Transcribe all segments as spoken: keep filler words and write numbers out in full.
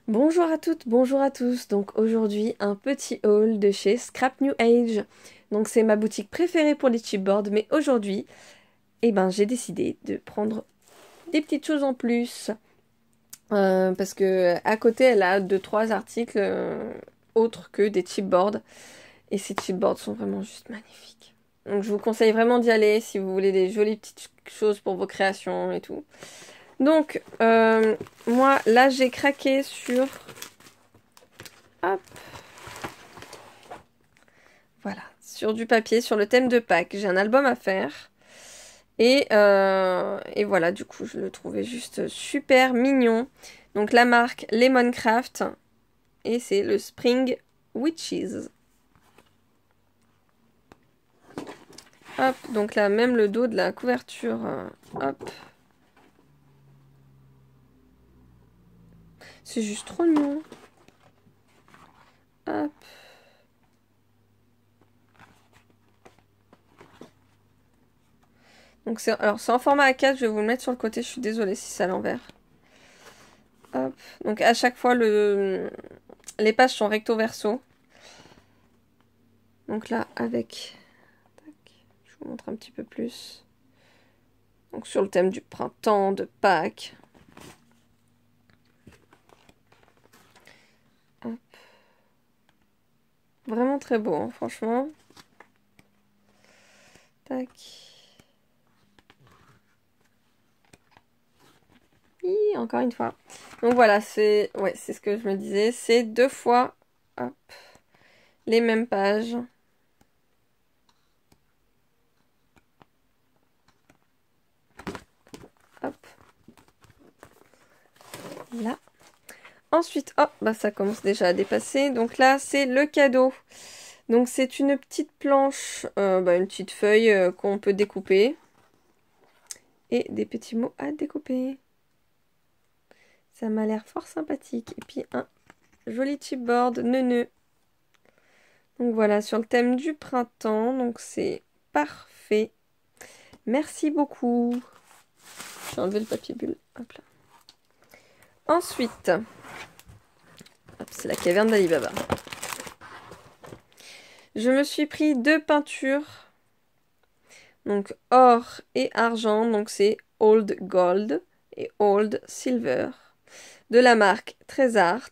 Bonjour à toutes, bonjour à tous. Donc aujourd'hui un petit haul de chez Scrap New Age. Donc c'est ma boutique préférée pour les chipboards, mais aujourd'hui, eh ben j'ai décidé de prendre des petites choses en plus. Euh, parce que à côté elle a deux trois articles euh, autres que des chipboards. Et ces chipboards sont vraiment juste magnifiques. Donc je vous conseille vraiment d'y aller si vous voulez des jolies petites choses pour vos créations et tout. Donc, euh, moi, là, j'ai craqué sur... Hop. Voilà, sur du papier, sur le thème de Pâques. J'ai un album à faire. Et, euh, et voilà, du coup, je le trouvais juste super mignon. Donc, la marque Lemoncraft. Et c'est le Spring Witches. Hop, donc là, même le dos de la couverture. euh, hop. C'est juste trop mignon. Hop. Donc c'est alors c'est en format A quatre, je vais vous le mettre sur le côté, je suis désolée si c'est à l'envers. Hop. Donc à chaque fois le les pages sont recto verso. Donc là avec tac, je vous montre un petit peu plus. Donc sur le thème du printemps, de Pâques. Hop. Vraiment très beau, hein, franchement. Tac. Hi, encore une fois. Donc voilà, c'est ouais, c'est ce que je me disais, c'est deux fois hop, les mêmes pages. Hop. Là. Ensuite, oh, bah ça commence déjà à dépasser. Donc là, c'est le cadeau. Donc c'est une petite planche, euh, bah, une petite feuille euh, qu'on peut découper. Et des petits mots à découper. Ça m'a l'air fort sympathique. Et puis un joli chipboard neuneu. Donc voilà, sur le thème du printemps. Donc c'est parfait. Merci beaucoup. J'ai enlevé le papier bulle. Hop là. Ensuite, c'est la caverne d'Ali Baba. Je me suis pris deux peintures. Donc or et argent. Donc c'est Old Gold et Old Silver. De la marque Trésart.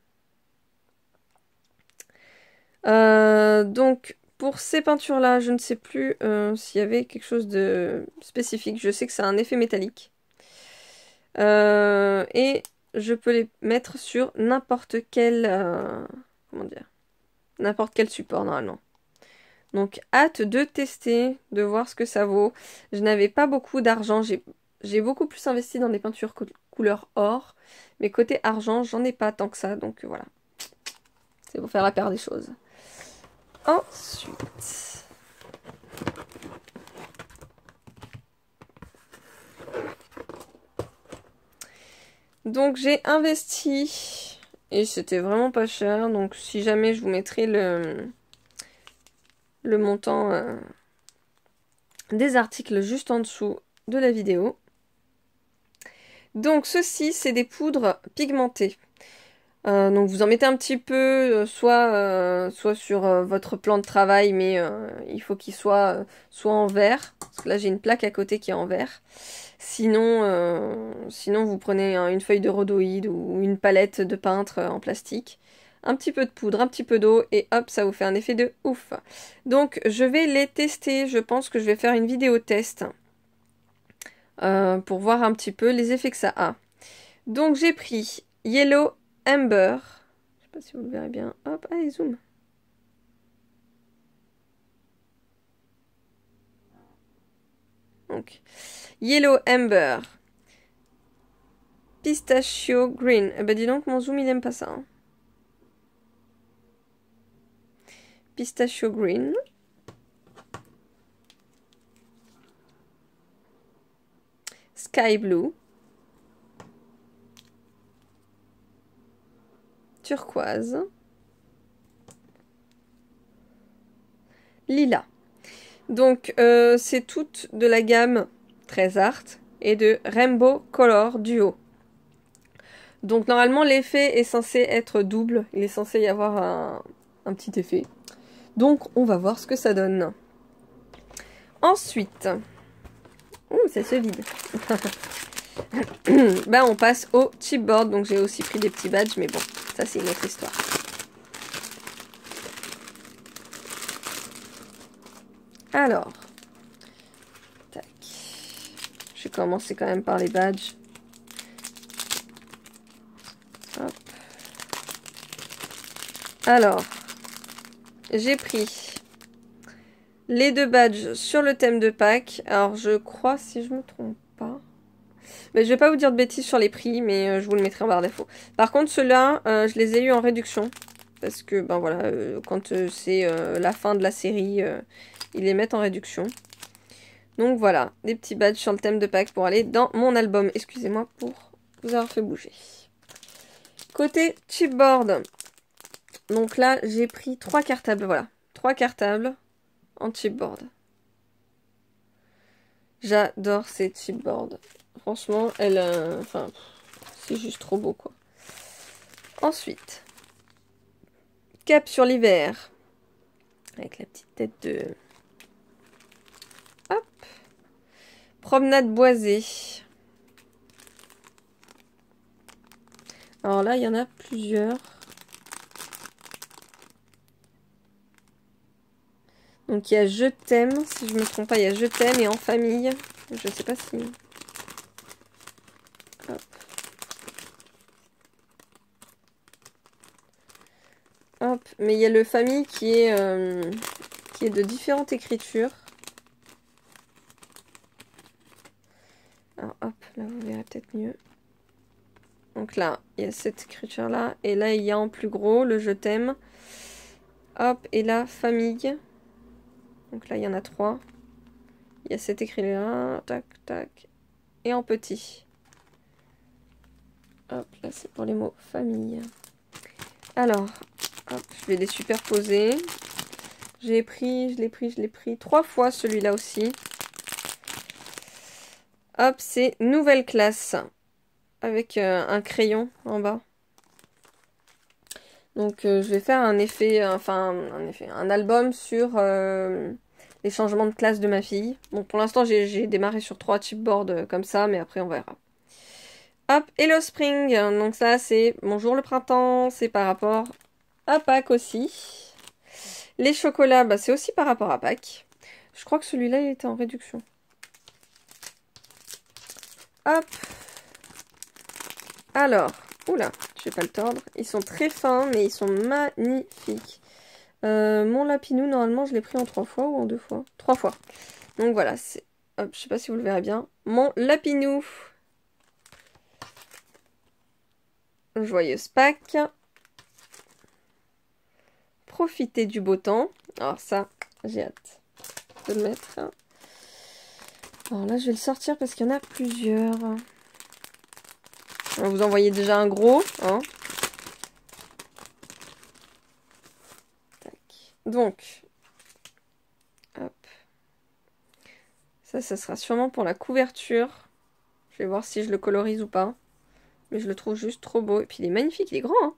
Euh, donc pour ces peintures-là, je ne sais plus euh, s'il y avait quelque chose de spécifique. Je sais que c'est un effet métallique. Euh, et je peux les mettre sur n'importe quel... Euh, comment dire? N'importe quel support normalement. Donc hâte de tester, de voir ce que ça vaut. Je n'avais pas beaucoup d'argent. J'ai beaucoup plus investi dans des peintures couleur or. Mais côté argent, j'en ai pas tant que ça. Donc voilà. C'est pour faire la paire des choses. Ensuite... Donc j'ai investi et c'était vraiment pas cher. Donc si jamais je vous mettrai le, le montant euh, des articles juste en dessous de la vidéo. Donc ceci c'est des poudres pigmentées. Euh, donc vous en mettez un petit peu, euh, soit, euh, soit sur euh, votre plan de travail, mais euh, il faut qu'il soit euh, soit en verre. Parce que là j'ai une plaque à côté qui est en verre. Sinon, euh, sinon vous prenez une feuille de rhodoïde ou une palette de peintre en plastique. Un petit peu de poudre, un petit peu d'eau et hop, ça vous fait un effet de ouf. Donc je vais les tester, je pense que je vais faire une vidéo test euh, pour voir un petit peu les effets que ça a. Donc j'ai pris Yellow Amber. Je sais pas si vous le verrez bien. Hop, allez, zoom. Donc, Yellow Amber. Pistachio Green. Eh ben dis donc, mon zoom, il aime pas ça. Hein. Pistachio Green. Sky Blue. Turquoise. Lila. Donc, euh, c'est toute de la gamme Trésart et de Rainbow Color Duo. Donc normalement l'effet est censé être double, il est censé y avoir un, un petit effet. Donc on va voir ce que ça donne. Ensuite, ouh ça se vide. Bah on passe au chipboard, donc j'ai aussi pris des petits badges, mais bon, ça c'est une autre histoire. Alors, tac. Je vais commencer quand même par les badges. Hop. Alors, j'ai pris les deux badges sur le thème de Pâques. Alors, je crois, si je me trompe pas... Mais je vais pas vous dire de bêtises sur les prix, mais euh, je vous le mettrai en barre d'infos. Par contre, ceux-là, euh, je les ai eu en réduction. Parce que, ben voilà, euh, quand euh, c'est euh, la fin de la série, euh, ils les mettent en réduction. Donc voilà, des petits badges sur le thème de Pâques pour aller dans mon album. Excusez-moi pour vous avoir fait bouger. Côté chipboard. Donc là, j'ai pris trois cartables, voilà. Trois cartables en chipboard. J'adore ces chipboards. Franchement, elle... Euh, enfin, c'est juste trop beau, quoi. Ensuite, cap sur l'hiver. Avec la petite tête de... Hop. Promenade boisée. Alors là, il y en a plusieurs. Donc il y a Je t'aime, si je me trompe pas, il y a Je t'aime et En famille. Je sais pas si... Hop. Hop. Mais il y a le famille qui est, euh, qui est de différentes écritures. Alors hop, là vous verrez peut-être mieux. Donc là, il y a cette écriture-là. Et là, il y a en plus gros le Je t'aime. Hop, et là, famille. Donc là, il y en a trois. Il y a cet écrit-là. Tac, tac. Et en petit. Hop, là, c'est pour les mots famille. Alors, hop, je vais les superposer. J'ai pris, je l'ai pris, je l'ai pris trois fois celui-là aussi. Hop, c'est Nouvelle classe. Avec euh, un crayon en bas. Donc euh, je vais faire un effet, enfin un effet, un album sur euh, les changements de classe de ma fille. Bon, pour l'instant j'ai démarré sur trois chipboards euh, comme ça, mais après on verra. Hop, Hello Spring. Donc ça c'est Bonjour le printemps, c'est par rapport à Pâques aussi. Les chocolats, bah, c'est aussi par rapport à Pâques. Je crois que celui-là il était en réduction. Hop. Alors, oula, je vais pas le tordre. Ils sont très fins, mais ils sont magnifiques. Euh, mon lapinou, normalement, je l'ai pris en trois fois ou en deux fois. Trois fois. Donc voilà, c'est... Hop, je sais pas si vous le verrez bien. Mon lapinou. Joyeuse Pâques. Profitez du beau temps. Alors ça, j'ai hâte de le mettre. Alors là, je vais le sortir parce qu'il y en a plusieurs. Vous en voyez déjà un gros, hein. Tac. Donc, hop. Ça, ça sera sûrement pour la couverture. Je vais voir si je le colorise ou pas. Mais je le trouve juste trop beau. Et puis il est magnifique, il est grand, hein.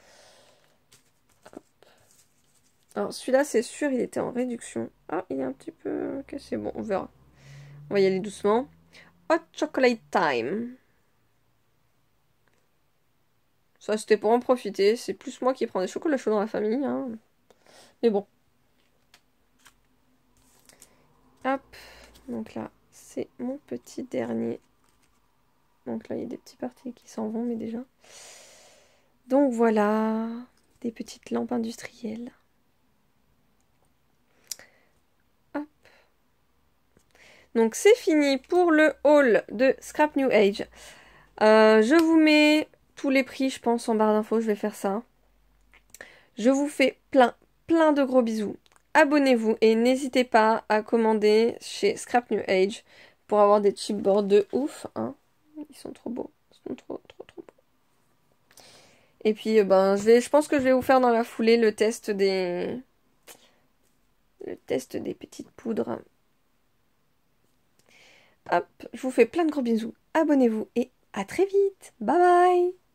Hop. Alors celui-là, c'est sûr, il était en réduction. Ah, il est un petit peu cassé. Bon, on verra. On va y aller doucement. Hot Chocolate Time. Ça, c'était pour en profiter. C'est plus moi qui prends des chocolats chauds dans la famille, hein. Mais bon. Hop. Donc là, c'est mon petit dernier. Donc là, il y a des petits parties qui s'en vont, mais déjà. Donc voilà. Des petites lampes industrielles. Hop. Donc c'est fini pour le haul de Scrap New Age. Euh, je vous mets tous les prix, je pense, en barre d'infos. Je vais faire ça. Je vous fais plein, plein de gros bisous. Abonnez-vous et n'hésitez pas à commander chez Scrap New Age pour avoir des chipboards de ouf. Hein. Ils sont trop beaux. Ils sont trop, trop, trop beaux. Et puis, ben, je, vais, je pense que je vais vous faire dans la foulée le test des... Le test des petites poudres. Hop, je vous fais plein de gros bisous. Abonnez-vous et à très vite. Bye bye.